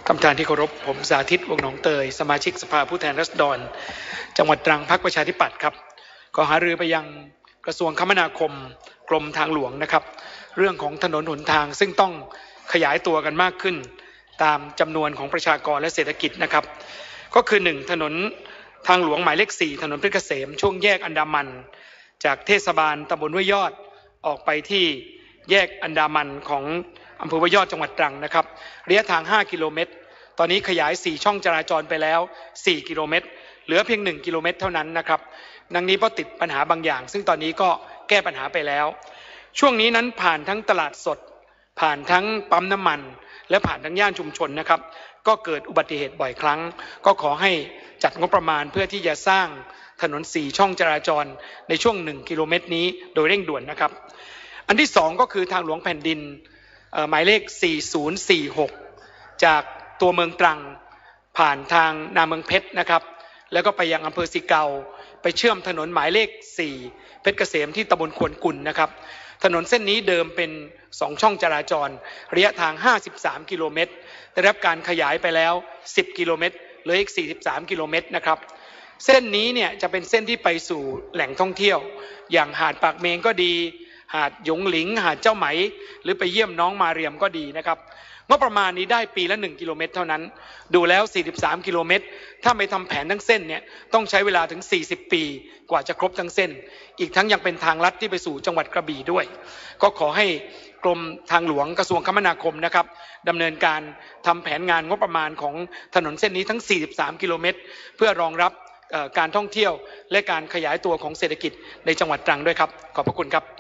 ท่านประธานที่เคารพผมสาธิตวงศ์หนองเตยสมาชิกสภาผู้แทนราษฎรจังหวัดตรังพรรคประชาธิปัตย์ครับขอหารือไปยังกระทรวงคมนาคมกรมทางหลวงนะครับเรื่องของถนนหนทางซึ่งต้องขยายตัวกันมากขึ้นตามจำนวนของประชากรและเศรษฐกิจนะครับก็คือ1ถนนทางหลวงหมายเลข4ถนนเพชรเกษมช่วงแยกอันดามันจากเทศบาลตำบลห้วยยอดออกไปที่แยกอันดามันของอำเภอห้วยยอดจังหวัดตรังนะครับระยะทาง5 กิโลเมตรตอนนี้ขยาย4ช่องจราจรไปแล้ว4 กิโลเมตรเหลือเพียง1 กิโลเมตรเท่านั้นนะครับดังนี้เพราะติดปัญหาบางอย่างซึ่งตอนนี้ก็แก้ปัญหาไปแล้วช่วงนี้นั้นผ่านทั้งตลาดสดผ่านทั้งปั๊มน้ำมันและผ่านทั้งย่านชุมชนนะครับก็เกิดอุบัติเหตุบ่อยครั้งก็ขอให้จัดงบประมาณเพื่อที่จะสร้างถนน4ช่องจราจรในช่วง1 กิโลเมตรนี้โดยเร่งด่วนนะครับอันที่2ก็คือทางหลวงแผ่นดินหมายเลข4046จากตัวเมืองตรังผ่านทางนาเมืองเพชรนะครับแล้วก็ไปยังอำเภอสิเกาไปเชื่อมถนนหมายเลข4เพชรเกษมที่ตำบลควนกุลนะครับถนนเส้นนี้เดิมเป็น2ช่องจราจรระยะทาง53 กิโลเมตรได้รับการขยายไปแล้ว10 กิโลเมตรเหลืออีก43 กิโลเมตรนะครับเส้นนี้เนี่ยจะเป็นเส้นที่ไปสู่แหล่งท่องเที่ยวอย่างหาดปากเมงก็ดีหาดหยงหลิงหาดเจ้าไหมหรือไปเยี่ยมน้องมาเรียมก็ดีนะครับงบประมาณนี้ได้ปีละ1 กิโลเมตรเท่านั้นดูแล้ว43 กิโลเมตรถ้าไม่ทำแผนทั้งเส้นเนี่ยต้องใช้เวลาถึง40 ปีกว่าจะครบทั้งเส้นอีกทั้งยังเป็นทางลัดที่ไปสู่จังหวัดกระบี่ด้วยก็ขอให้กรมทางหลวงกระทรวงคมนาคมนะครับดำเนินการทำแผนงานงบประมาณของถนนเส้นนี้ทั้ง43 กิโลเมตรเพื่อรองรับการท่องเที่ยวและการขยายตัวของเศรษฐกิจในจังหวัดตรังด้วยครับขอบพระคุณครับ